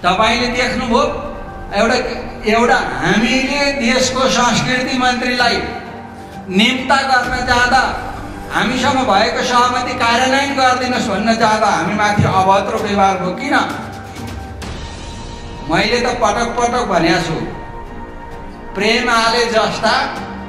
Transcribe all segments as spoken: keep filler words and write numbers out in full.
तपाईले देख्नुभयो एउटा एउटा हामीले देशको संस्कृति मन्त्रीलाई निम्ता गर्न जाँदा हामीसँग भएको सहमति कार्यान्वयन गरिदिनुहोस् भन्न जाँदा हामी माथि अभद्र व्यवहार भयो। किन? मैले त पटक पटक भनेको छु, प्रेम आले जस्ता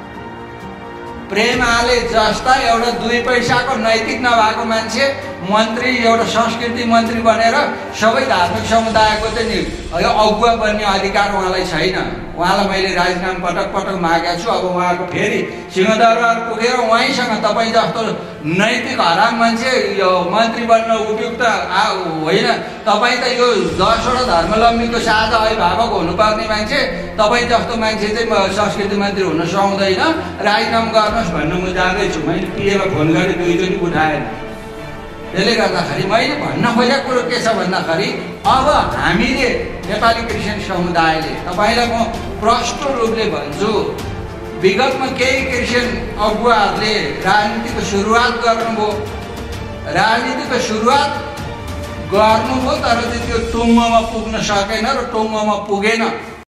प्रेम आले जस्ता एउटा दुई पैसाको नैतिक नभएको मान्छे मन्त्री, एउटा संस्कृति मन्त्री बनेर सबै धार्मिक समुदायको चाहिँ नि यो अगुवा बन्ने अधिकार उहाँलाई छैन। उहाँलाई मैले राजीनामा पटक पटक मागेको छु। अब उहाँको फेरि सिंहदरबार पुगेर उहाँसँग तपाईँ जस्तो नैतिक हराम मान्छे यो मन्त्री बन्न उपयुक्त होइन। तपाईँ त यो दसवटा धर्मावलम्बीको साझा अभिभावक हुनुपर्ने मान्छे, तपाईँ जस्तो मान्छे चाहिँ संस्कृति मन्त्री हुन सक्दैन, राजीनामा गर्नुहोस् भन्नु म जाँदैछु। मैले पिएमा फोन गरेँ, दुईचोटि उठाएन। त्यसले गर्दाखेरि मैले भन्न खोजेको कुरो के छ भन्दाखेरि अब हामीले नेपाली क्रिस्चियन समुदायले, तपाईँलाई म प्रष्ट रूपले भन्छु, विगतमा केही क्रिस्चियन अगुवाहरूले राजनीतिको सुरुवात गर्नुभयो राजनीतिको सुरुवात गर्नुभयो तर चाहिँ त्यो टुङ्गोमा पुग्न सकेन र टुङ्गोमा पुगेन।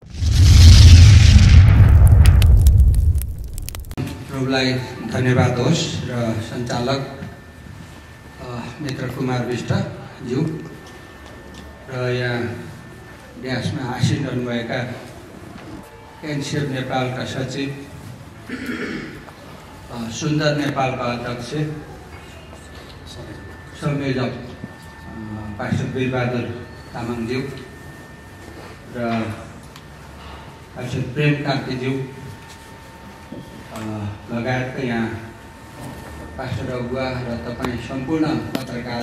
प्रभुलाई धन्यवाद होस् र सञ्चालक मित्र कुमार विष्टज्यू र यहाँ ड्यासमा आसीन रहनुभएका एनसिएफ नेपालका सचिव, सुन्दर नेपालका अध्यक्ष, संयोजक पास्टर वीरबहादुर तामाङज्यू र पास्टर प्रेम कार्कीज्यू लगायतका यहाँ पास्टर अगुवा र तपाईँ सम्पूर्ण पत्रकार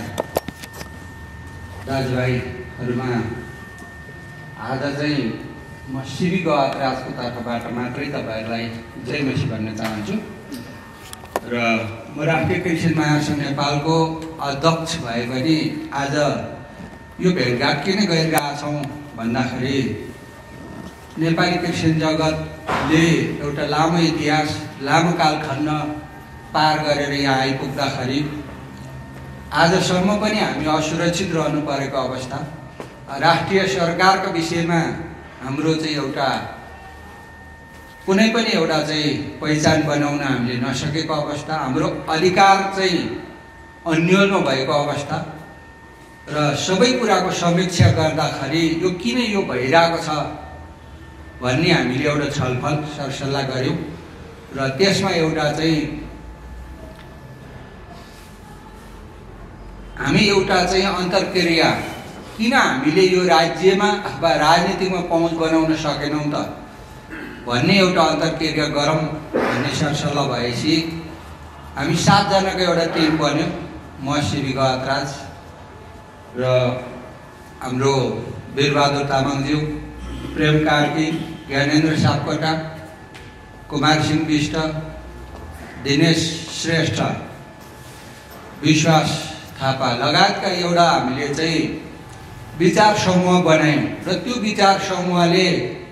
दाजुभाइहरूमा आज चाहिँ म सिबी गहतराजको तर्फबाट मात्रै तपाईँहरूलाई जय मसी भन्न चाहन्छु र म राष्ट्रिय क्रिस्चियन महासङ्घ नेपालको अध्यक्ष भए पनि आज यो भेटघाट किन गरिरहेका छौँ भन्दाखेरि नेपाली क्रिस्चियन जगतले एउटा लामो इतिहास, लामो कालखण्ड पार गरेर यहाँ आइपुग्दाखेरि आजसम्म पनि हामी असुरक्षित रहनु परेको अवस्था, राष्ट्रिय सरकारको विषयमा हाम्रो चाहिँ एउटा कुनै पनि एउटा चाहिँ पहिचान बनाउन हामीले नसकेको अवस्था, हाम्रो अधिकार चाहिँ अन्योलमा भएको अवस्था र सबै कुराको समीक्षा गर्दाखेरि यो किन यो भइरहेको छ भन्ने हामीले एउटा छलफल सरसल्लाह गऱ्यौँ र त्यसमा एउटा चाहिँ हामी एउटा चाहिँ अन्तर्क्रिया किन हामीले यो राज्यमा अथवा राजनीतिमा पहुँच बनाउन सकेनौँ त भन्ने एउटा अन्तर्क्रिया गरौँ भन्ने सरसल्लाह भएपछि हामी सातजनाको एउटा टिम बन्यो। म सिबी गहतराज र हाम्रो वीरबहादुर तामाङज्यू, प्रेम कार्की, ज्ञानेन्द्र सापकोटा, कुमार सिंह विष्ट, दिनेश श्रेष्ठ, विश्वास थापा लगायतका एउटा हामीले चाहिँ विचार समूह बनायौँ र त्यो विचार समूहले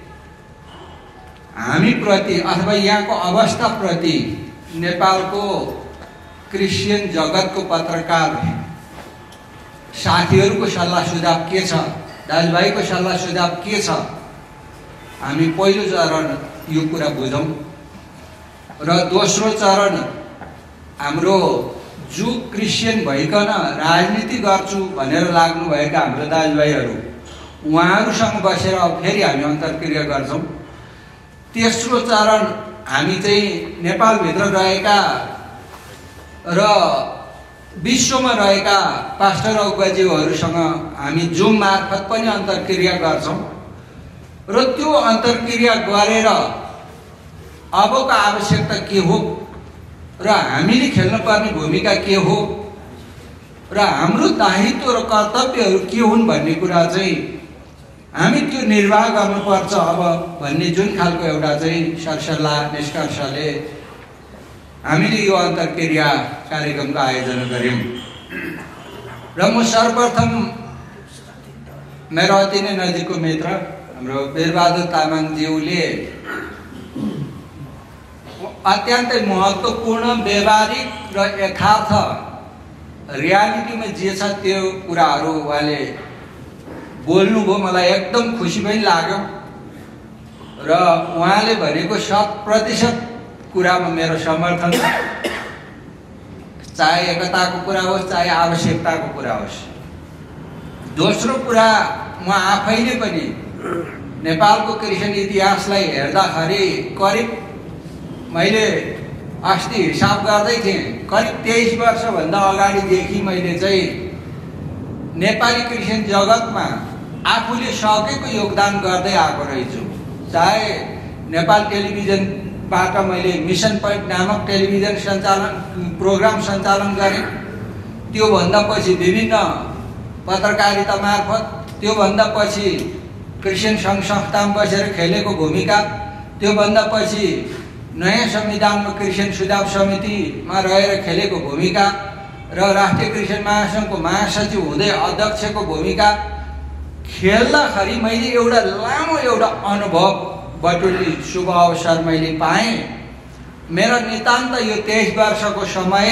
हामीप्रति अथवा यहाँको अवस्थाप्रति नेपालको क्रिस्चियन जगतको पत्रकार साथीहरूको सल्लाह सुझाव के छ, दाजुभाइको सल्लाह सुझाव के छ, हामी पहिलो चरण यो कुरा बुझौँ र दोस्रो चरण हाम्रो जो क्रिस्चियन भइकन राजनीति गर्छु भनेर लाग्नुभएका हाम्रो दाजुभाइहरू उहाँहरूसँग बसेर फेरि हामी अन्तर्क्रिया गर्छौँ। तेस्रो चरण हामी चाहिँ नेपालभित्र रहेका र विश्वमा रहेका पास्टर अगुवाज्यूहरूसँग हामी जुम मार्फत पनि अन्तर्क्रिया गर्छौँ र त्यो अन्तर्क्रिया गरेर अबको आवश्यकता के हो र हामीले खेल्नुपर्ने भूमिका के हो र हाम्रो दायित्व र कर्तव्यहरू के हुन् भन्ने कुरा चाहिँ हामी त्यो निर्वाह गर्नुपर्छ अब भन्ने जुन खालको एउटा चाहिँ सरसल्लाह निष्कर्षले हामीले यो अन्तर्क्रिया कार्यक्रमको आयोजना गऱ्यौँ र म सर्वप्रथम मेरो अति नै नजिकको मित्र हाम्रो वीरबहादुर तामाङज्यूले अत्यन्तै महत्त्वपूर्ण व्यवहारिक र यथार्थ रियालिटीमा जे छ त्यो कुराहरू उहाँले बोल्नुभयो, मलाई एकदम खुसी पनि लाग्यो र उहाँले भनेको शत प्रतिशत कुरामा मेरो समर्थन छ। चाहे एकताको कुरा होस्, चाहे आवश्यकताको कुरा होस्। दोस्रो कुरा, म आफैले पनि नेपालको क्रिस्चियन इतिहासलाई हेर्दाखेरि करिब मैले अस्ति हिसाब गर्दै थिएँ, करिब तेइस वर्षभन्दा अगाडिदेखि मैले चाहिँ नेपाली क्रिस्चियन जगतमा आफूले सकेको योगदान गर्दै आएको रहेछु। चाहे नेपाल टेलिभिजनबाट मैले मिसन पोइन्ट नामक टेलिभिजन सञ्चालन प्रोग्राम सञ्चालन गरेँ, त्योभन्दा पछि विभिन्न पत्रकारिता मार्फत, त्योभन्दा पछि क्रिस्चियन सङ्घ संस्थामा बसेर खेलेको भूमिका, त्योभन्दा पछि नयाँ संविधानमा क्रिस्चियन सुझाव समितिमा रहेर खेलेको भूमिका र राष्ट्रिय क्रिस्चियन महासङ्घको महासचिव हुँदै अध्यक्षको भूमिका खेल्दाखेरि मैले एउटा लामो एउटा अनुभव बटुल्ने शुभ अवसर मैले पाएँ। मेरो नितान्त यो तेइस वर्षको समय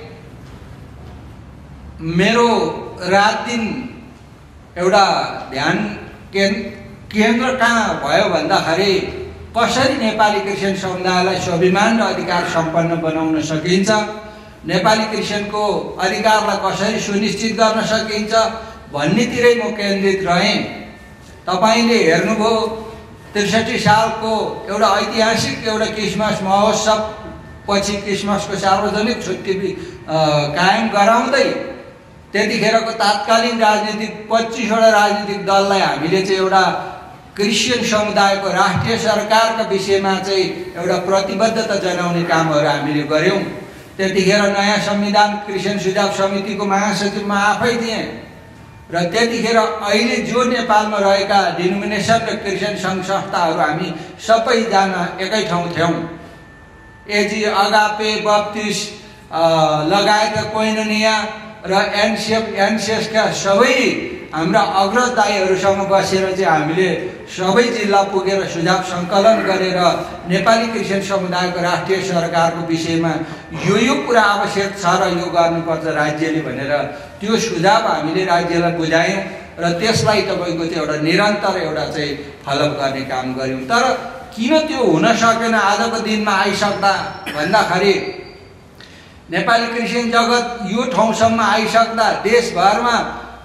मेरो रात दिन एउटा ध्यान केन्द्र कहाँ भयो भन्दाखेरि कसरी नेपाली क्रिस्चियन समुदायलाई स्वाभिमान र अधिकार सम्पन्न बनाउन सकिन्छ, नेपाली क्रिस्चियनको अधिकारलाई कसरी सुनिश्चित गर्न सकिन्छ भन्नेतिरै म केन्द्रित रहेँ। तपाईँले हेर्नुभयो त्रिसठी सालको एउटा ऐतिहासिक एउटा क्रिसमस महोत्सव पछि क्रिसमसको सार्वजनिक छुट्टी कायम गराउँदै त्यतिखेरको तात्कालीन राजनीतिक पच्चिसवटा राजनीतिक दललाई हामीले चाहिँ एउटा क्रिस्चियन समुदायको राष्ट्रिय सरकारका विषयमा चाहिँ एउटा प्रतिबद्धता जनाउने कामहरू हामीले गऱ्यौँ। त्यतिखेर नयाँ संविधान क्रिस्चियन सुझाव समितिको महासचिव म आफै थिएँ र त्यतिखेर अहिले जो नेपालमा रहेका डिनोमिनेसन र क्रिस्चियन सङ्घ संस्थाहरू हामी सबैजना एकै ठाउँ थियौँ। एजी, अगापे, बप्तिस लगायतका कोइनोनिया र एनसिएफ एनसिएसका सबै हाम्रा अग्रज दाइहरूसँग बसेर चाहिँ हामीले सबै जिल्ला पुगेर सुझाव सङ्कलन गरेर नेपाली क्रिस्चियन समुदायको राष्ट्रिय सरकारको विषयमा यो यो कुरा आवश्यक छ र यो गर्नुपर्छ राज्यले भनेर त्यो सुझाव हामीले राज्यलाई बुझायौँ र त्यसलाई तपाईँको चाहिँ एउटा निरन्तर एउटा चाहिँ फलोअप गर्ने काम गऱ्यौँ। तर किन त्यो हुन सकेन आजको दिनमा आइसक्दा भन्दाखेरि नेपाली क्रिस्चियन जगत यो ठाउँसम्म आइसक्दा देशभरमा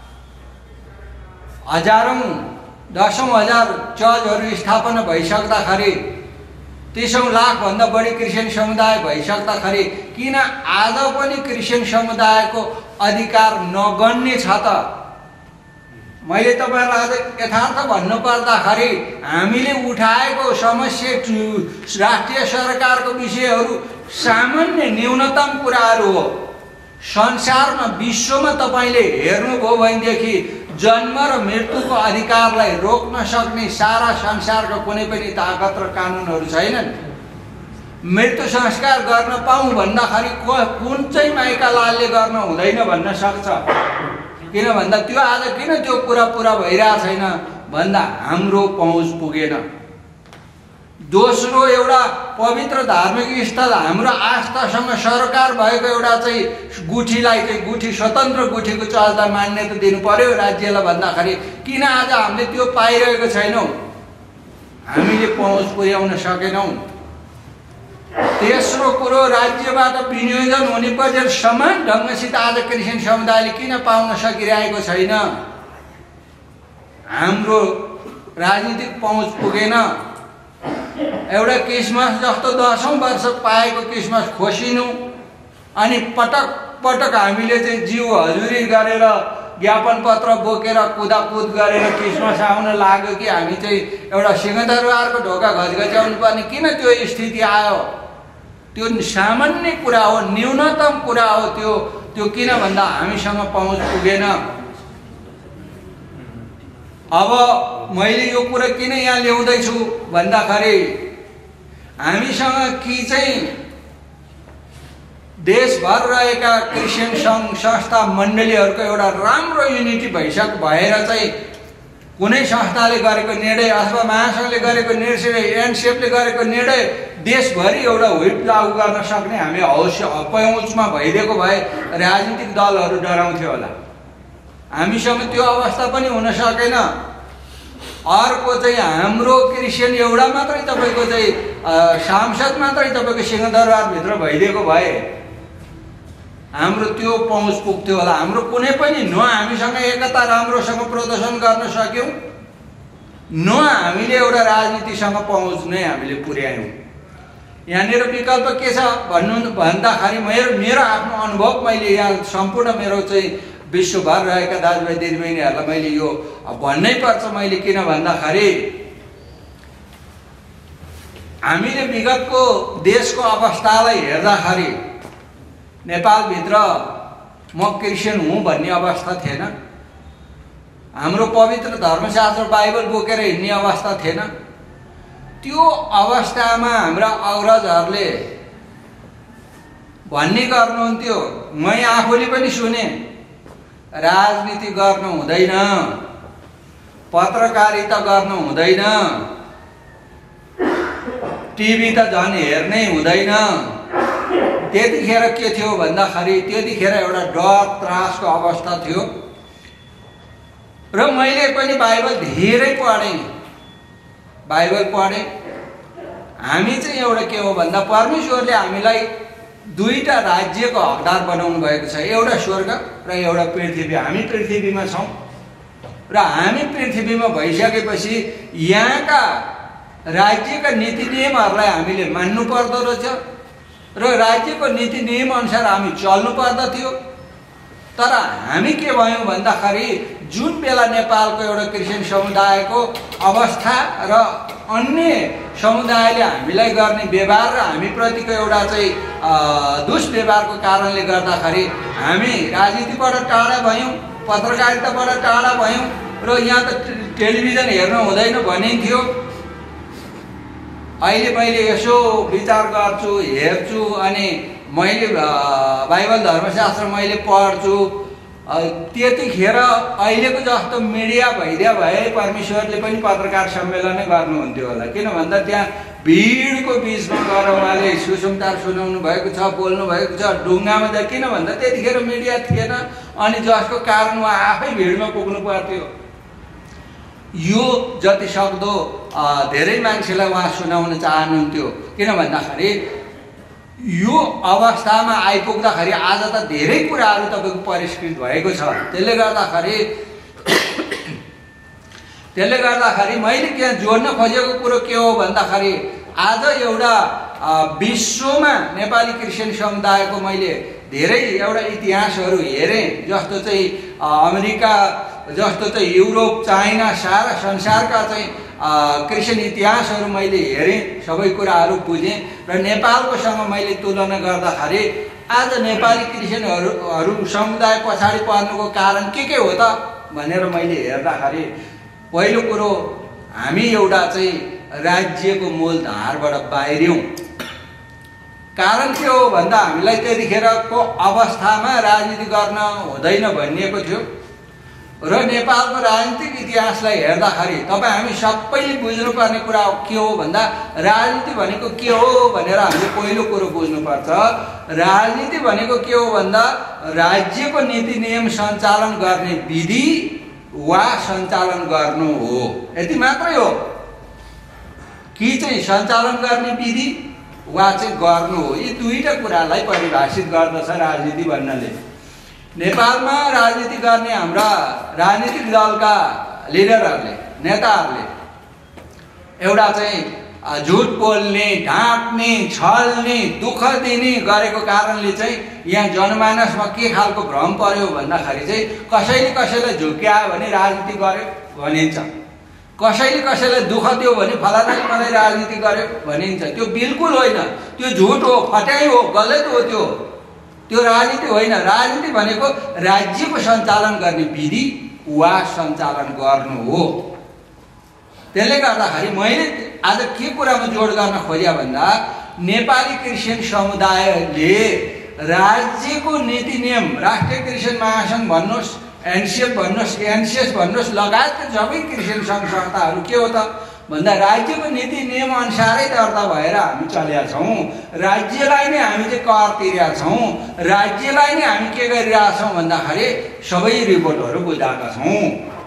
हजारौँ दसौँ हजार चर्चहरू स्थापना भइसक्दाखेरि तीसौँ लाखभन्दा बढी क्रिस्चियन समुदाय भइसक्दाखेरि किन आज पनि क्रिस्चियन समुदायको अधिकार नगन्ने छ त? मैले तपाईँलाई आज यथार्थ भन्नुपर्दाखेरि हामीले उठाएको समस्या राष्ट्रिय सरकारको विषयहरू सामान्य न्यूनतम कुराहरू हो। संसारमा विश्वमा तपाईँले हेर्नुभयो भनेदेखि जन्म र मृत्युको अधिकारलाई रोक्न सक्ने सारा संसारका कुनै पनि ताकत र कानुनहरू छैनन्। मृत्यु संस्कार गर्न पाऊँ भन्दाखेरि कुन चाहिँ माइका लालले गर्न हुँदैन भन्न सक्छ। किन भन्दा त्यो आज किन त्यो कुरा पुरा भइरहेको छैन भन्दा हाम्रो पहुँच पुगेन। दोस्रो, एउटा पवित्र धार्मिक स्थल हाम्रो आस्थासँग सरकार भएको एउटा चाहिँ गुठीलाई चाहिँ गुठी स्वतन्त्र गुठीको चर्चलाई मान्यता दिनु पर्यो राज्यलाई भन्दाखेरि किन आज हामीले त्यो पाइरहेको छैनौँ? हामीले पहुँच पुर्याउन सकेनौँ। तेस्रो कुरो, राज्यबाट विनियोजन हुने बजेट समान ढङ्गसित आज क्रिस्चियन समुदायले किन पाउन सकिरहेको छैन? हाम्रो राजनीतिक पहुँच पुगेन। एउटा क्रिसमस जस्तो दसौँ वर्ष पाएको क्रिसमस खोसिनु अनि पटक पटक हामीले चाहिँ जिउ हजुरी गरेर ज्ञापन पत्र बोकेर कुदाकुद गरेर क्रिसमस आउन लाग्यो कि हामी चाहिँ एउटा सिंहदरबारको ढोका घचघच्याउनु पर्ने किन त्यो स्थिति आयो? त्यो सामान्य कुरा हो, न्यूनतम कुरा हो। त्यो त्यो किन भन्दा हामीसँग पहुँच पुगेन। अब मैले यो कुरा किन यहाँ ल्याउँदैछु भन्दाखेरि हामीसँग कि चाहिँ देशभर रहेका क्रिस्चियन सङ्घ संस्था मण्डलीहरूको एउटा राम्रो युनिटी भइसक भएर चाहिँ कुनै संस्थाले गरेको निर्णय अथवा महासङ्घले गरेको निर्णय, एनसिएफले गरेको निर्णय देशभरि एउटा व्हिप लागू गर्न सक्ने हामी अवश्य पहुँचमा भइदिएको भए राजनीतिक दलहरू डराउँथ्यो होला। हामीसँग त्यो अवस्था पनि हुन सकेन। अर्को चाहिँ हाम्रो क्रिस्चियन एउटा मात्रै तपाईँको चाहिँ सांसद मात्रै तपाईँको सिंहदरबारभित्र भइदिएको भए हाम्रो त्यो पहुँच पुग्थ्यो होला। हाम्रो कुनै पनि न हामीसँग एकता राम्रोसँग प्रदर्शन गर्न सक्यौँ, न हामीले एउटा राजनीतिसँग पहुँच नै हामीले पुर्यायौँ। यहाँनिर विकल्प के छ भन्नु भन्दाखेरि मेरो मेरो आफ्नो अनुभव मैले यहाँ सम्पूर्ण मेरो चाहिँ विश्वभर रहेका दाजुभाइ दिदीबहिनीहरूलाई मैले यो भन्नै पर्छ। मैले किन भन्दाखेरि हामीले विगतको देशको अवस्थालाई हेर्दाखेरि नेपालभित्र म क्रिस्चियन हुँ भन्ने अवस्था थिएन, हाम्रो पवित्र धर्मशास्त्र बाइबल बोकेर हिँड्ने अवस्था थिएन। त्यो अवस्थामा हाम्रा अग्रजहरूले भन्ने गर्नुहुन्थ्यो, मैं आफूले पनि सुने, राजनीति गर्नु हुँदैन, पत्रकारिता गर्नु हुँदैन, टिभी त झन् हेर्नै हुँदैन। त्यतिखेर के थियो भन्दाखेरि त्यतिखेर एउटा डर त्रासको अवस्था थियो र मैले पनि बाइबल धेरै पढेँ बाइबल पढेँ हामी चाहिँ एउटा के हो भन्दा परमेश्वरले हामीलाई दुईटा राज्यको हकदार बनाउनु भएको छ, एउटा स्वर्ग र एउटा पृथ्वी। हामी पृथ्वीमा छौँ र हामी पृथ्वीमा भइसकेपछि यहाँका राज्यका नीति नियमहरूलाई हामीले मान्नु पर्दो रहेछ र राज्यको नीति नियम अनुसार हामी चल्नु पर्दथ्यो। तर हामी के भयौँ भन्दाखेरि जुन बेला नेपालको एउटा क्रिस्चियन समुदायको अवस्था र अन्य समुदायले हामीलाई गर्ने व्यवहार र हामीप्रतिको एउटा चाहिँ दुष्व्यवहारको कारणले गर्दाखेरि हामी राजनीतिबाट टाढा भयौँ, पत्रकारिताबाट टाढा भयौँ र यहाँ त टेलिभिजन हेर्नु हुँदैन भनिन्थ्यो। अहिले मैले यसो विचार गर्छु, हेर्छु अनि मैले बाइबल धर्मशास्त्र मैले पढ्छु, त्यतिखेर अहिलेको जस्तो मिडिया भइदिया भए परमेश्वरले पनि पत्रकार सम्मेलनै गर्नुहुन्थ्यो होला। किन भन्दा त्यहाँ भिडको बिचमा गएर उहाँले सुसमाचार सुनाउनु भएको छ, बोल्नु भएको छ ढुङ्गामा जा। किन भन्दा त्यतिखेर मिडिया थिएन अनि जसको कारण उहाँ आफै भिडमा पुग्नु पर्थ्यो। यो जति सक्दो धेरै मान्छेलाई उहाँ सुनाउन चाहनुहुन्थ्यो। किन भन्दाखेरि यो अवस्थामा आइपुग्दाखेरि आज त धेरै कुराहरू तपाईँको परिष्कृत भएको छ। त्यसले गर्दाखेरि त्यसले गर्दाखेरि मैले त्यहाँ जोड्न खोजेको कुरो के हो भन्दाखेरि आज एउटा विश्वमा नेपाली क्रिस्चियन समुदायको मैले धेरै एउटा इतिहासहरू हेरेँ, जस्तो चाहिँ अमेरिका, जस्तो चाहिँ युरोप, चाइना, सारा संसारका चाहिँ क्रिस्चियन इतिहासहरू मैले हेरेँ, सबै कुराहरू बुझेँ र नेपालकोसँग मैले तुलना गर्दाखेरि आज नेपाली क्रिस्चियनहरू समुदाय पछाडि पर्नुको कारण के के हो त भनेर मैले हेर्दाखेरि पहिलो कुरो हामी एउटा चाहिँ राज्यको मूलधारबाट बाहिरियौँ। कारण के हो भन्दा हामीलाई त्यतिखेरको अवस्थामा राजनीति गर्न हुँदैन भनिएको थियो र नेपालको राजनीतिक इतिहासलाई हेर्दाखेरि तपाईँ हामी सबैले बुझ्नुपर्ने कुरा के हो भन्दा राजनीति भनेको के हो भनेर हामीले पहिलो कुरो बुझ्नुपर्छ। राजनीति भनेको के हो भन्दा राज्यको नीति नियम सञ्चालन गर्ने विधि वा सञ्चालन गर्नु हो, यति मात्रै हो। कि चाहिँ सञ्चालन गर्ने विधि वा चाहिँ गर्नु हो, यी दुईटा कुरालाई परिभाषित गर्दछ राजनीति भन्नाले। नेपालमा राजनीति गर्ने हाम्रा राजनीतिक दलका लिडरहरूले, नेताहरूले एउटा चाहिँ झुट बोल्ने, ढाँट्ने, छल्ने, दुःख दिने गरेको कारणले चाहिँ यहाँ जनमानसमा के खालको भ्रम पर्यो भन्दाखेरि चाहिँ कसैले कसैलाई झुक्क्यायो भने राजनीति गर्यो भनिन्छ, कसैले कसैलाई दुःख दियो भने फलानाले मलाई राजनीति गर्यो भनिन्छ। त्यो बिल्कुल होइन, त्यो झुट हो, फट्याइ हो, गलत हो, त्यो त्यो राजनीति होइन। राजनीति भनेको राज्यको सञ्चालन गर्ने विधि वा सञ्चालन गर्नु हो। त्यसले गर्दाखेरि मैले आज के कुरामा जोड गर्न खोजेँ भन्दा नेपाली क्रिस्चियन समुदायले राज्यको नीति नियम, राष्ट्रिय क्रिस्चियन महासङ्घ भन्नुहोस्, एनसिएफ भन्नुहोस्, एनसिएस भन्नुहोस्, लगायतका सबै क्रिस्चियन सङ्घ संस्थाहरू के हो त भन्दा राज्यको नीति नियम अनुसारै दर्ता भएर हामी चलेका छौँ। राज्यलाई नै हामी चाहिँ कर तिरेका छौँ, राज्यलाई नै हामी के गरिरहेका छौँ भन्दाखेरि सबै रिपोर्टहरू बुझाएका छौँ।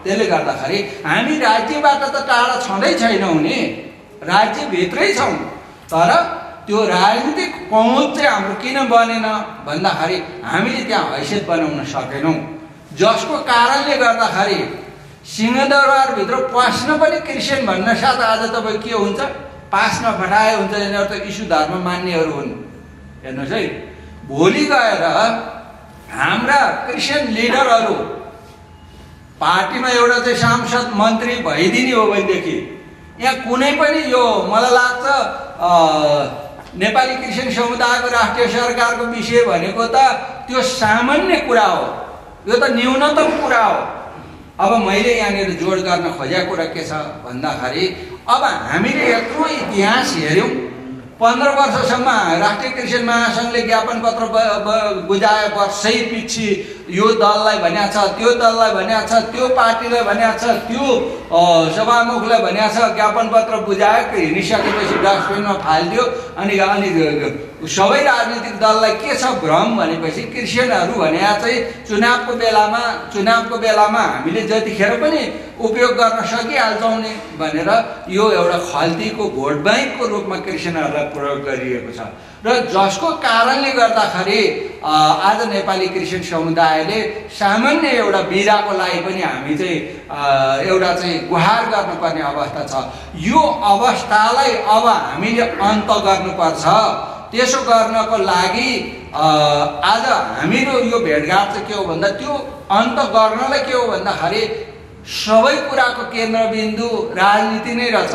त्यसले गर्दाखेरि हामी राज्यबाट त टाढा छँदै छैनौँ नि, राज्यभित्रै छौँ। तर त्यो राजनीतिक पहुँच चाहिँ हाम्रो किन बनेन भन्दाखेरि हामीले त्यहाँ हैसियत बनाउन सकेनौँ, जसको कारणले गर्दाखेरि सिंहदरबारभित्र पस्न पनि क्रिस्चियन भन्न साथ आज तपाईँ के हुन्छ, पास नफटाए हुन्छ, यिनीहरू त इस्यु धर्म मान्नेहरू हुन्। हेर्नुहोस् है, भोलि गएर हाम्रा क्रिस्चियन लिडरहरू पार्टीमा एउटा चाहिँ सांसद मन्त्री भइदिने हो भनेदेखि यहाँ कुनै पनि यो मलाई लाग्छ नेपाली क्रिस्चियन समुदायको राष्ट्रिय सरकारको विषय भनेको त त्यो सामान्य कुरा हो, यो त न्यूनतम कुरा हो। अब मैले यहाँनिर जोड गर्न खोजेको कुरा के छ भन्दाखेरि अब हामीले यत्रो इतिहास हेऱ्यौँ, पन्ध्र वर्षसम्म राष्ट्रिय क्रिस्चियन महासङ्घले ज्ञापन पत्र बुझाए, वर्षै पछि यो दललाई भनेको छ, त्यो दललाई भनेको छ, त्यो पार्टीलाई भनेको छ, त्यो सभामुखलाई भनेको छ, ज्ञापन पत्र बुझायो, हिँडिसकेपछि डस्टबिनमा फालिदियो। अनि अनि सबै राजनीतिक दललाई के छ भ्रम भनेपछि क्रिस्चियनहरू भने चाहिँ चुनावको बेलामा चुनावको बेलामा हामीले जतिखेर पनि उपयोग गर्न सकिहाल्छौँ नि भनेर यो एउटा खल्तीको भोट ब्याङ्कको रूपमा क्रिस्चियनहरूलाई प्रयोग गरिएको छ। र जसको कारणले गर्दाखेरि आज नेपाली क्रिस्चियन समुदायले सामान्य एउटा बिदाको लागि पनि हामी चाहिँ एउटा चाहिँ गुहार गर्नुपर्ने अवस्था छ। यो अवस्थालाई अब हामीले अन्त गर्नुपर्छ। त्यसो गर्नको लागि आज हामीहरू यो भेटघाट चाहिँ के हो भन्दा त्यो अन्त गर्नलाई के हो भन्दाखेरि सबै कुराको केन्द्रबिन्दु राजनीति नै रहेछ।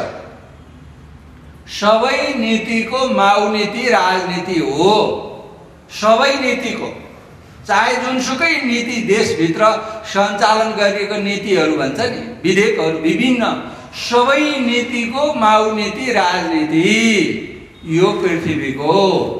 सबै नीतिको माउ नीति राजनीति हो। सबै नीतिको, चाहे जुनसुकै नीति देशभित्र सञ्चालन गरिएको नीतिहरू भन्छ नि, विधेयकहरू विभिन्न, सबै नीतिको माउ नीति राजनीति। यो पृथ्वीको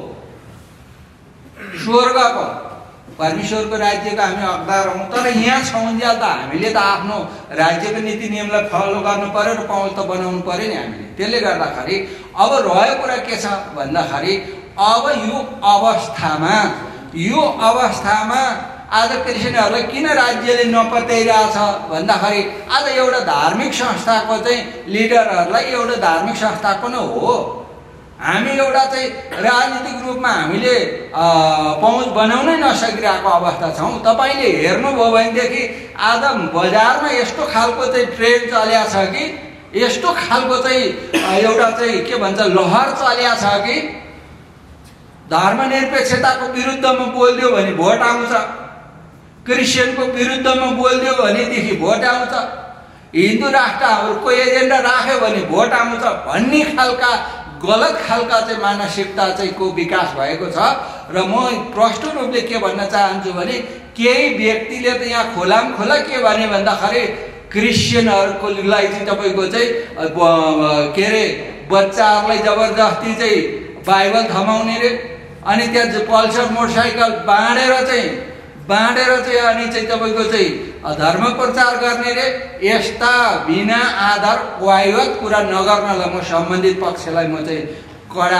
स्वर्गको परमेश्वरको राज्यको हामी हकदार हौँ, तर यहाँ छौँन्जेल त हामीले त आफ्नो राज्यको नीति नियमलाई फलो गर्नु पर्यो र पहुँच त बनाउनु पर्यो नि हामीले। त्यसले गर्दाखेरि अब रहेको कुरा के छ भन्दाखेरि अब यो अवस्थामा यो अवस्थामा आज क्रिस्चियनहरूलाई किन राज्यले नपत्याइरहेछ भन्दाखेरि आज एउटा धार्मिक संस्थाको चाहिँ लिडरहरूलाई एउटा धार्मिक संस्थाको नै हो। हामी एउटा चाहिँ राजनीतिक रूपमा हामीले पहुँच बनाउनै नसकिरहेको अवस्था छौँ। तपाईँले हेर्नुभयो भनेदेखि आज बजारमा यस्तो खालको चाहिँ ट्रेन चल्या छ कि, यस्तो खालको चाहिँ एउटा चाहिँ के भन्छ लहर चल्या छ कि धर्मनिरपेक्षताको विरुद्धमा बोलिदियो भने भोट आउँछ, क्रिस्चियनको विरुद्धमा बोलिदियो भनेदेखि भोट आउँछ, हिन्दू राष्ट्रहरूको एजेन्डा राख्यो भने भोट आउँछ भन्ने खालका गलत खालका चाहिँ मानसिकता चाहिँ को विकास भएको छ। र म प्रष्ट रूपले के भन्न चाहन्छु भने केही व्यक्तिले त यहाँ खोलाम खोला के भने भन्दाखेरि क्रिस्चियनहरूको लागि चाहिँ तपाईँको चाहिँ के अरे बच्चाहरूलाई जबरजस्ती चाहिँ बाइबल थमाउने रे, अनि त्यहाँ पल्सर मोटरसाइकल बाँडेर चाहिँ बाँडेर चाहिँ अनि चाहिँ तपाईँको चाहिँ धर्म प्रचार गर्ने रे। यस्ता बिना आधार वाइवत कुरा नगर्नलाई म सम्बन्धित पक्षलाई म चाहिँ कडा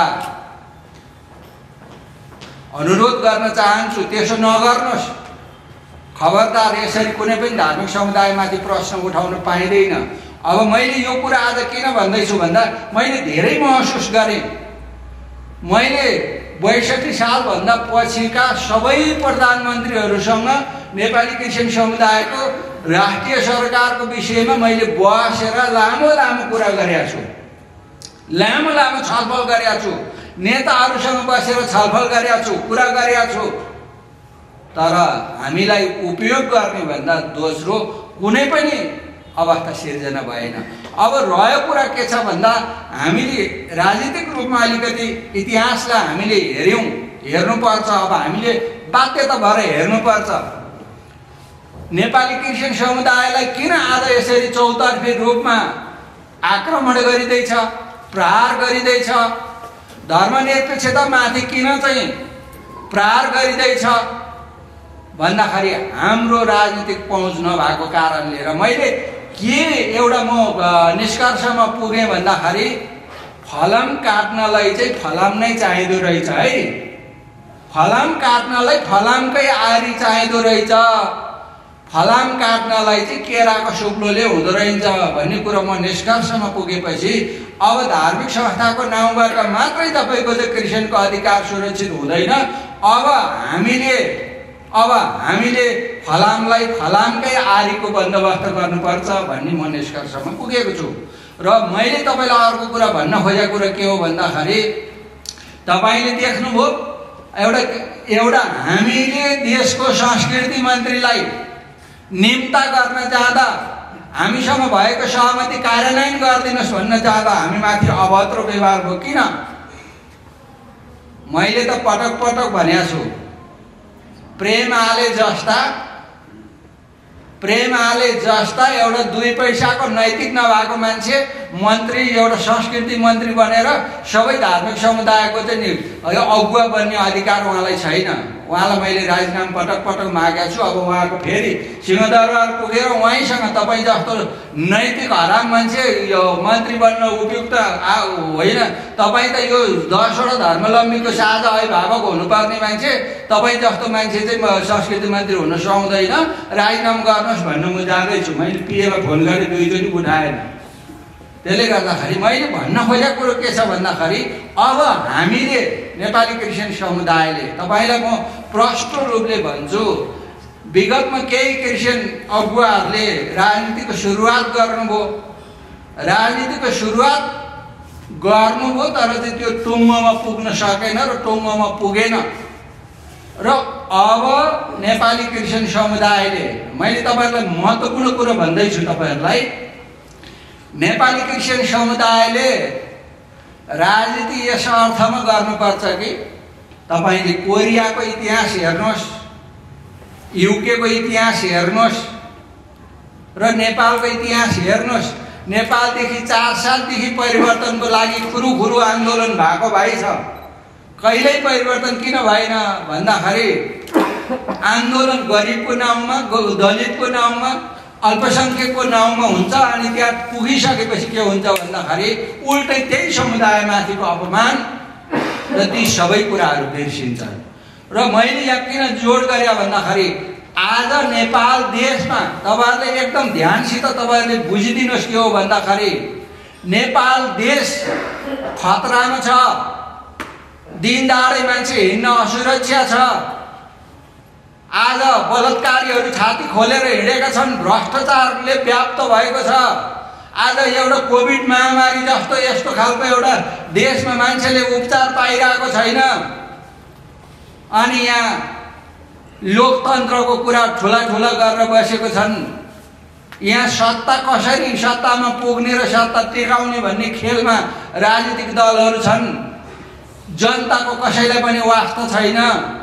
अनुरोध गर्न चाहन्छु, त्यसो नगर्नुहोस्। खबरदार, यसरी कुनै पनि धार्मिक समुदायमाथि प्रश्न उठाउन पाइँदैन। अब मैले यो कुरा आज किन भन्दैछु भन्दा मैले धेरै महसुस गरेँ। मैले बैसठी सालभन्दा पछिका सबै प्रधानमन्त्रीहरूसँग नेपाली क्रिस्चियन समुदायको राष्ट्रिय सरकारको विषयमा मैले बसेर लामो लामो कुरा गरेका छु, लामो लामो छलफल गरेका छु, नेताहरूसँग बसेर छलफल गरेका छु, कुरा गरेका छु। तर हामीलाई उपयोग गर्ने भन्दा दोस्रो कुनै पनि अवस्था सिर्जना भएन। अब रह्यो कुरा के छ भन्दा हामीले राजनीतिक रूपमा अलिकति इतिहासलाई हामीले हेऱ्यौँ, हेर्नुपर्छ। अब हामीले बाध्यता भएर हेर्नुपर्छ। नेपाली क्रिस्चियन समुदायलाई किन आज यसरी चौतर्फी रूपमा आक्रमण गरिँदैछ, प्रहार गरिँदैछ, धर्मनिरपेक्षतामाथि किन चाहिँ प्रहार गरिँदैछ भन्दाखेरि हाम्रो राजनीतिक पहुँच नभएको कारणले। र मैले के एउटा म निष्कर्षमा पुगेँ भन्दाखेरि फलाम काट्नलाई चाहिँ फलाम नै चाहिँदो रहेछ है, फलाम काट्नलाई फलामकै आरी चाहिँदो रहेछ। फलाम काट्नलाई चाहिँ केराको शुक्लोले हुँदो रहेछ भन्ने कुरो म निष्कर्षमा पुगेपछि अब धार्मिक संस्थाको नाउँबाट मात्रै तपाईँको चाहिँ क्रिस्चियनको अधिकार सुरक्षित हुँदैन। अब हामीले अब हामीले फलामलाई फलामकै आरीको बन्दोबस्त गर्नुपर्छ भन्ने म निष्कर्षमा पुगेको छु। र मैले तपाईँलाई अर्को कुरा भन्न खोजेको कुरा के हो भन्दाखेरि तपाईँले देख्नुभयो एउटा एउटा हामीले देशको संस्कृति मन्त्रीलाई निम्ता गर्न जाँदा हामीसँग भएको सहमति कार्यान्वयन गरिदिनुहोस् भन्न जाँदा हामी माथि अभद्र व्यवहार भयो। किन? मैले त पटक पटक भनेको छु, प्रेम आले जस्ता प्रेम आले जस्ता एउटा दुई पैसाको नैतिक नभएको मान्छे मन्त्री, एउटा संस्कृति मन्त्री बनेर सबै धार्मिक समुदायको चाहिँ नि अगुवा बन्ने अधिकार उहाँलाई छैन। उहाँलाई मैले राजीनामा पटक पटक मागेको छु। अब उहाँको फेरि सिंहदरबार पुगेर उहाँसँग तपाईँ जस्तो नैतिक हराम मान्छे यो मन्त्री बन्न उपयुक्त होइन। तपाईँ त यो दसवटा धर्मावलम्बीको साझा अभिभावक हुनुपर्ने मान्छे, तपाईँ जस्तो मान्छे चाहिँ संस्कृति मन्त्री हुन सक्दैन, राजीनामा गर्नुहोस् भन्न म जाँदैछु। मैले पिएमा फोन गरेँ, दुईचोटि उठाएन। त्यसले गर्दाखेरि मैले भन्न खोजेको कुरो के छ भन्दाखेरि अब हामीले नेपाली क्रिस्चियन समुदायले, तपाईँलाई म प्रष्ट रूपले भन्छु, विगतमा केही क्रिस्चियन अगुवाहरूले राजनीतिको सुरुवात गर्नुभयो, राजनीतिको सुरुवात गर्नुभयो तर चाहिँ त्यो टुङ्गोमा पुग्न सकेन र टुङ्गोमा पुगेन। र अब नेपाली क्रिस्चियन समुदायले, मैले तपाईँहरूलाई महत्त्वपूर्ण कुरो भन्दैछु तपाईँहरूलाई, नेपाली क्रिस्चियन समुदायले राजनीति यस अर्थमा गर्नुपर्छ कि तपाईँले कोरियाको इतिहास हेर्नुहोस्, युकेको इतिहास हेर्नुहोस् र नेपालको इतिहास हेर्नुहोस्। नेपालदेखि चार सालदेखि परिवर्तनको लागि खुरु खुरु आन्दोलन भएको भाइ छ। कहिल्यै परिवर्तन किन भएन भन्दाखेरि आन्दोलन गरिबको नाउँमा, दलितको नाउँमा, अल्पसङ्ख्यकको नाउँमा हुन्छ। अनि त्यहाँ पुगिसकेपछि के हुन्छ भन्दाखेरि उल्टै त्यही समुदायमाथिको अपमान र ती सबै कुराहरू बिर्सिन्छन्। र मैले यहाँ किन जोड गरेँ भन्दाखेरि आज नेपाल देशमा तपाईँहरूले एकदम ध्यानसित तपाईँहरूले बुझिदिनुहोस् के हो भन्दाखेरि नेपाल देश खतरामा छ, दिनदाडै मान्छे हिँड्न असुरक्षा छ। आज बलात्कारीहरू छाती खोलेर हिँडेका छन्, भ्रष्टाचारले व्याप्त भएको छ। आज एउटा कोभिड महामारी जस्तो यस्तो खालको एउटा देशमा मान्छेले उपचार पाइरहेको छैन। अनि यहाँ लोकतन्त्रको कुरा ठुला ठुला गरेर बसेको छन्। यहाँ सत्ता कसरी सत्तामा पुग्ने र सत्ता टिकाउने भन्ने खेलमा राजनीतिक दलहरू छन्। जनताको कसैलाई पनि वास्ता छैन।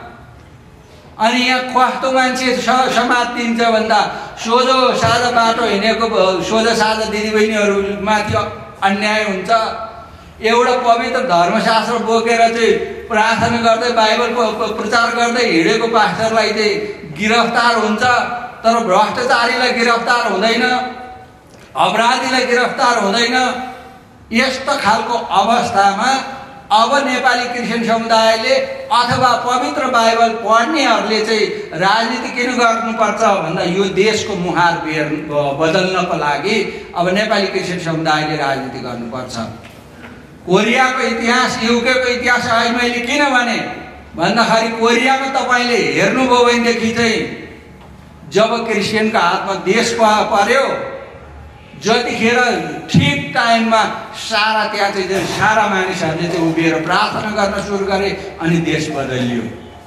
अनि यहाँ कस्तो मान्छे समातिन्छ भन्दा सोझो साझा बाटो हिँडेको सोझो साझा दिदीबहिनीहरूमाथि अन्याय हुन्छ। एउटा पवित्र धर्मशास्त्र बोकेर चाहिँ प्रार्थना गर्दै बाइबल प्रचार गर्दै हिँडेको पास्टरलाई चाहिँ गिरफ्तार हुन्छ, तर भ्रष्टाचारीलाई गिरफ्तार हुँदैन, अपराधीलाई गिरफ्तार हुँदैन। यस्तो खालको अवस्थामा अब नेपाली क्रिस्चियन समुदायले अथवा पवित्र बाइबल पढ्नेहरूले चाहिँ राजनीति किन गर्नुपर्छ भन्दा यो देशको मुहार बेर बदल्नको लागि अब नेपाली क्रिस्चियन समुदायले राजनीति गर्नुपर्छ। कोरियाको इतिहास, युकेको इतिहास अहिले मैले किन भने भन्दाखेरि कोरियामा तपाईँले हेर्नुभयो भनेदेखि चाहिँ जब क्रिस्चियनको हातमा देश पर्यो, जतिखेर ठिक टाइममा सारा त्यहाँ चाहिँ सारा मानिसहरूले चाहिँ उभिएर प्रार्थना गर्न सुरु गरे अनि देश बदलियो।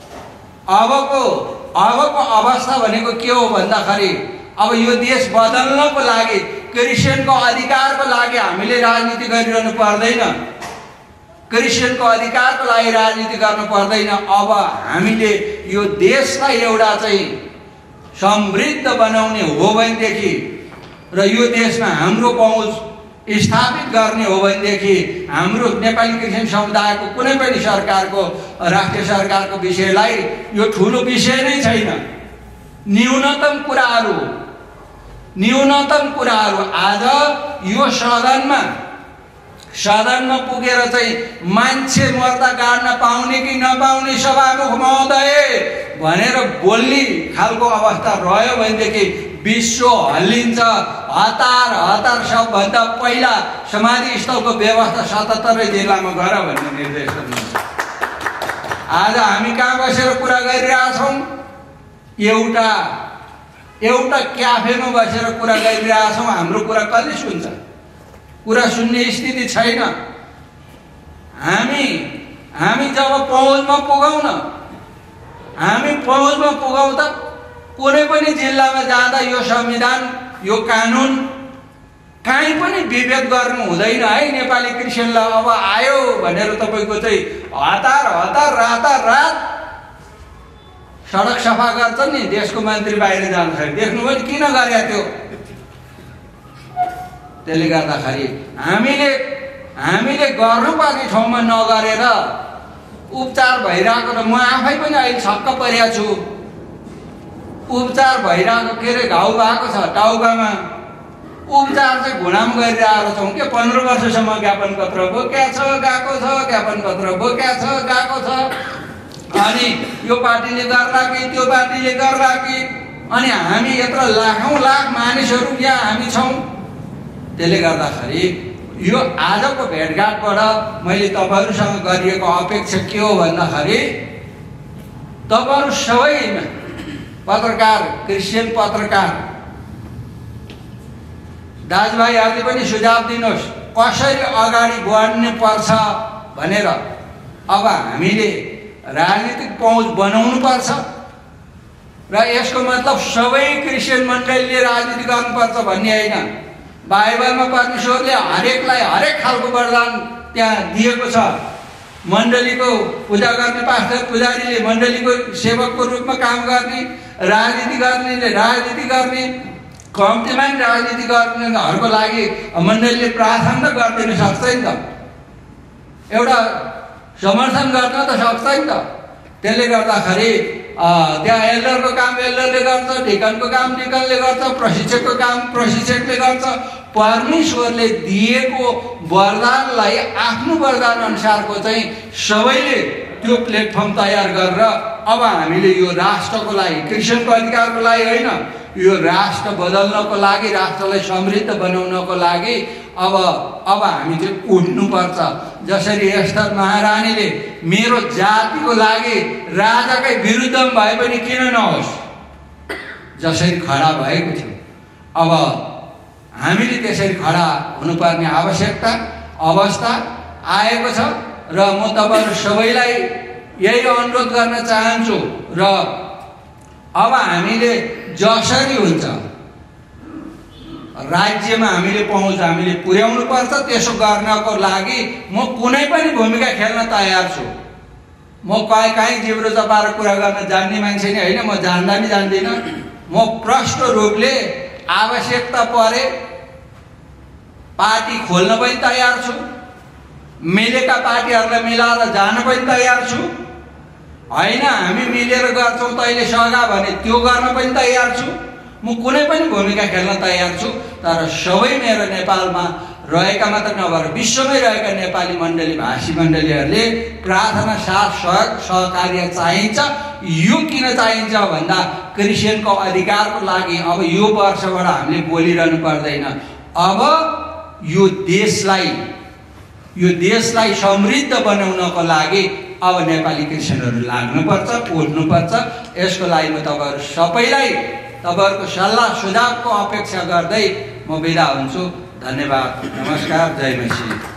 अबको अबको अवस्था भनेको के हो भन्दाखेरि अब यो देश बदल्नको लागि, क्रिस्चियनको अधिकारको लागि हामीले राजनीति गरिरहनु पर्दैन, क्रिस्चियनको अधिकारको लागि राजनीति गर्नु पर्दैन। अब हामीले यो देशलाई एउटा चाहिँ समृद्ध बनाउने हो भनेदेखि र यो देशमा हाम्रो पहुँच स्थापित गर्ने हो भनेदेखि हाम्रो नेपाली क्रिस्चियन समुदायको कुनै पनि सरकारको, राष्ट्रिय सरकारको विषयलाई यो ठुलो विषय नै छैन। न्यूनतम कुराहरू न्यूनतम कुराहरू आज यो सदनमा सदनमा पुगेर चाहिँ मान्छे मर्दा गाड्न पाउने कि नपाउने सभामुख महोदय भनेर बोल्ने खालको अवस्था रह्यो भनेदेखि विश्व हल्लिन्छ। हतार हतार सबभन्दा पहिला समाधिस्थलको व्यवस्था सतहत्तरै जिल्लामा गर भन्ने निर्देश दिनुहुन्छ। आज हामी कहाँ बसेर कुरा गरिरहेछौँ? एउटा एउटा क्याफेमा बसेर कुरा गरिरहेछौँ। हाम्रो कुरा कसले सुन्छ? कुरा सुन्ने स्थिति छैन। हामी हामी जब पहुँचमा पुगौँ न, हामी पहुँचमा पुगौँ त कुनै पनि जिल्लामा जाँदा यो संविधान यो कानुन कहीँ पनि विभेद गर्नु हुँदैन है। नेपाली क्रिस्चियनलाई अब आयो भनेर तपाईँको चाहिँ हतार हतार रातार रात सडक सफा गर्छ नि, देशको मन्त्री बाहिर जान्छ। देख्नुभयो किन गरे त्यो? त्यसले गर्दाखेरि हामीले हामीले गर्नुपर्ने ठाउँमा नगरेर उपचार भइरहेको र म आफै पनि अहिले छक्क परेको छु। उपचार भइरहेको के अरे घाउ भएको छ टाउकामा, उपचार चाहिँ घुँडामा गरिरहेको छौँ के पन्ध्र वर्षसम्म ज्ञापन पत्र बोक्या छ गएको छ, ज्ञापन पत्र बोक्या छ गएको छ। अनि यो पार्टीले गर्ला कि त्यो पार्टीले गर्ला कि, अनि हामी यत्रो लाखौँ लाख मानिसहरू यहाँ हामी छौँ। त्यसले गर्दाखेरि यो आजको भेटघाटबाट मैले तपाईँहरूसँग गरिएको अपेक्षा के हो भन्दाखेरि तपाईँहरू सबै पत्रकार, क्रिस्चियन पत्रकार दाजुभाइहरूले पनि सुझाव दिनुहोस् कसरी अगाडि बढ्नु पर्छ भनेर। अब हामीले राजनीतिक पहुँच बनाउनु पर्छ र यसको मतलब सबै क्रिस्चियन मण्डलीले राजनीति गर्नुपर्छ भन्ने होइन। बाइबलमा परमेश्वरले हरेकलाई हरेक खालको वरदान त्यहाँ दिएको छ। मण्डलीको पूजा गर्ने पास्टर पुजारीले मण्डलीको सेवकको रूपमा काम गर्ने, राजनीति गर्नेले राजनीति गर्ने, कम्तीमा नि राजनीति गर्नेहरूको लागि मण्डलीले प्रार्थना गरिदिन सक्छ नि त, एउटा समर्थन गर्न त सक्छ नि त। त्यसले गर्दाखेरि त्यहाँ एल्डरको काम एल्डरले गर्छ, ढिकनको काम ढिकनले गर्छ, प्रशिक्षकको काम प्रशिक्षकले गर्छ। परमेश्वरले दिएको वरदानलाई आफ्नो वरदान अनुसारको चाहिँ सबैले त्यो प्लेटफर्म तयार गरेर अब हामीले यो राष्ट्रको लागि, क्रिस्चियनको अधिकारको लागि होइन, यो राष्ट्र बदल्नको लागि, राष्ट्रलाई समृद्ध बनाउनको लागि अब अब हामी चाहिँ उठ्नुपर्छ। जसरी एस्टर महारानीले मेरो जातिको लागि राजाकै विरुद्धमा भए पनि किन नहोस् जसरी खडा भएको थियो, अब हामीले त्यसरी खडा हुनुपर्ने आवश्यकता अवस्था आएको छ। र म तपाईँहरू सबैलाई यही अनुरोध गर्न चाहन्छु। र अब हामीले जसरी हुन्छ राज्यमा हामीले पहुँच हामीले पुर्याउनु पर्छ। त्यसो गर्नको लागि म कुनै पनि भूमिका खेल्न तयार छु। म कहीँ कहीँ जिब्रो चपाएर कुरा गर्न जान्ने मान्छे नै होइन, म जान्दा नि जान्दिनँ। म प्रष्ट रूपले आवश्यकता परे पार्टी खोल्न पनि तयार छु, मिलेका पार्टीहरूलाई मिलाएर जान पनि तयार छु। होइन हामी मिलेर गर्छौँ तैँले सघा भने त्यो गर्न पनि तयार छु। म कुनै पनि भूमिका खेल्न तयार छु। तर सबै मेरो नेपालमा रहेका मात्र नभएर विश्वमै रहेका नेपाली मण्डली भाषी मण्डलीहरूले प्रार्थना साथ सहयोग सहकार्य चाहिन्छ। यो किन चाहिन्छ भन्दा क्रिस्चियनको अधिकारको लागि अब यो वर्षबाट हामीले बोलिरहनु पर्दैन। अब यो देशलाई यो देशलाई समृद्ध बनाउनको लागि अब नेपाली क्रिस्चियनहरू लाग्नुपर्छ, उठ्नुपर्छ। यसको लागि म तपाईँहरू सबैलाई तपाईँहरूको सल्लाह सुझावको अपेक्षा गर्दै म बिदा हुन्छु। धन्यवाद, नमस्कार, जय मसीह।